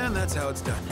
And that's how it's done.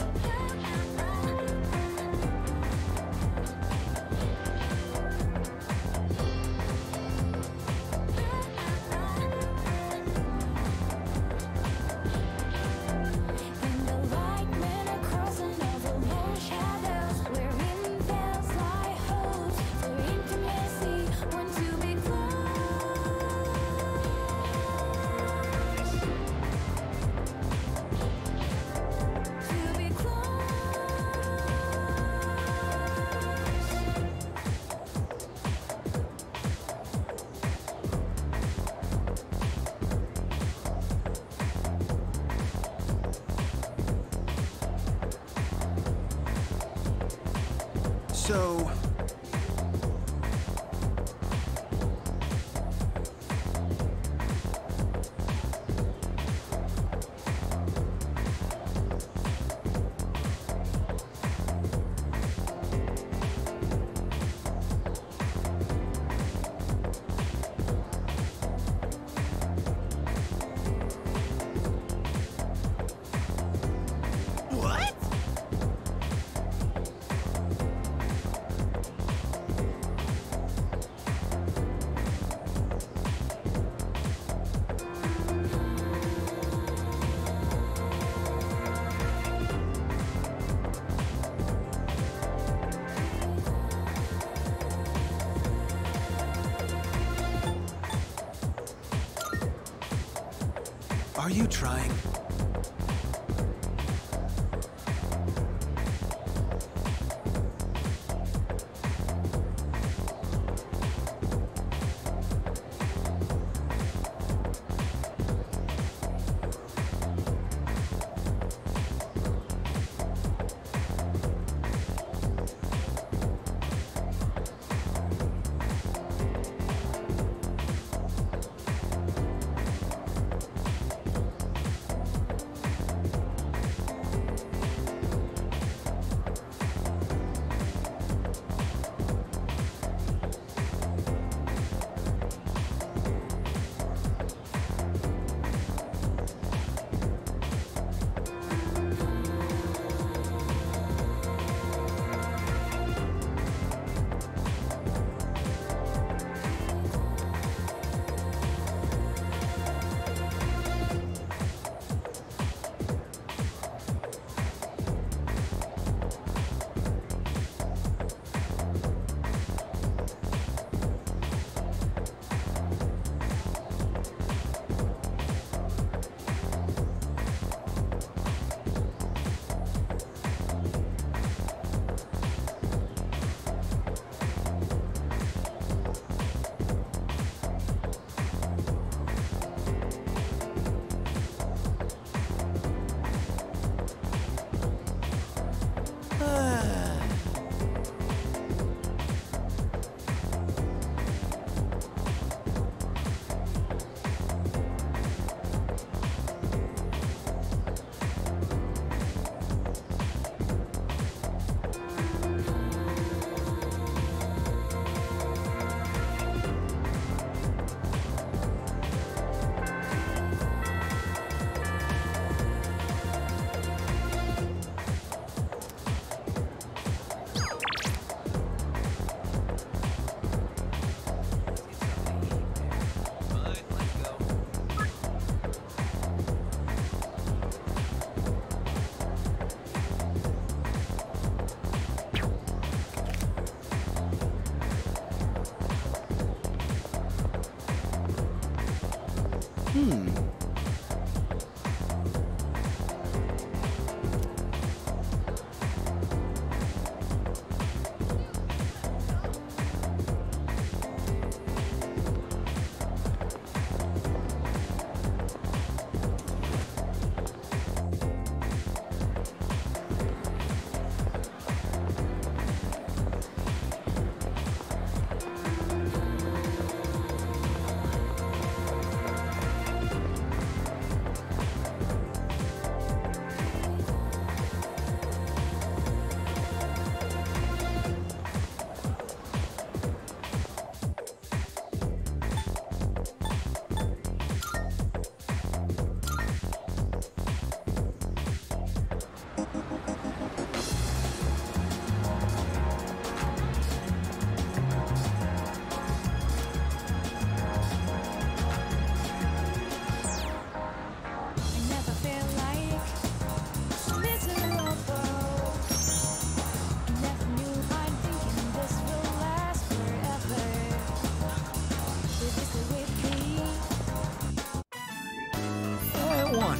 So... Are you trying?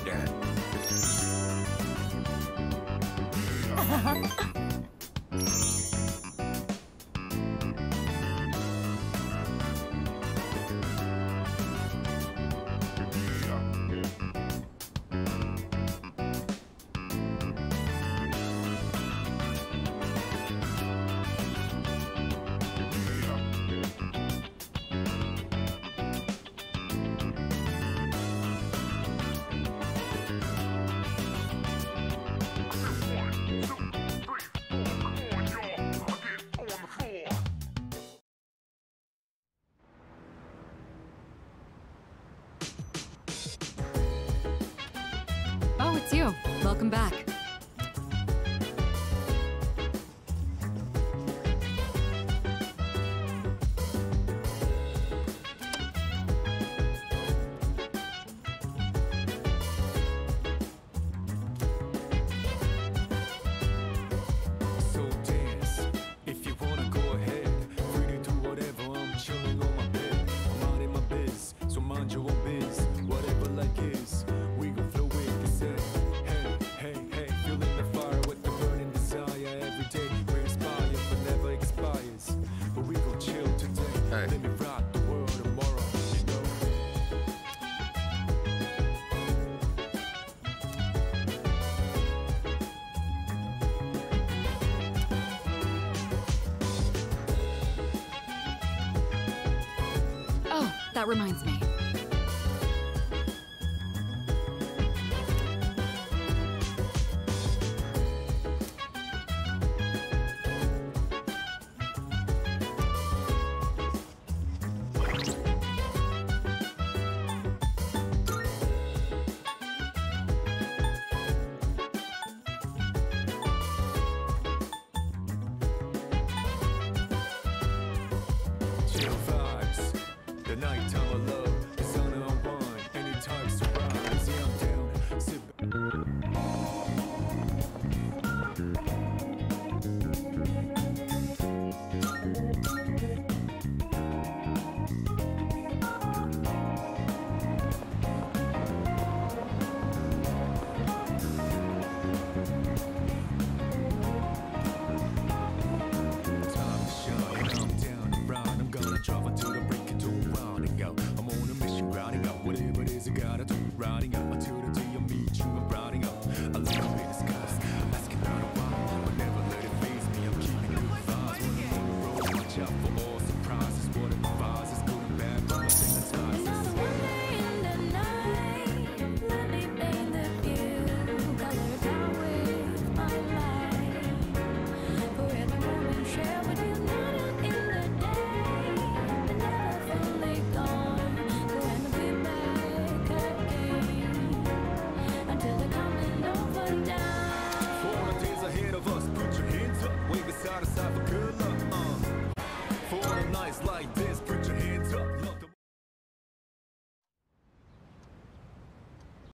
that. Oh, it's you. Welcome back. So dance, if you wanna go ahead. Free to do whatever, I'm chilling on my bed. I'm out in my biz, so mind your own biz. Whatever like is, we gon' flow with the set. Hey, hey, hey, feeling the fire with the burning desire. Every day we inspire, but never expires. But we gon' chill today. Hey. Let me rock the world tomorrow, you know. Oh, that reminds me. Chill vibes, the nighttime of love.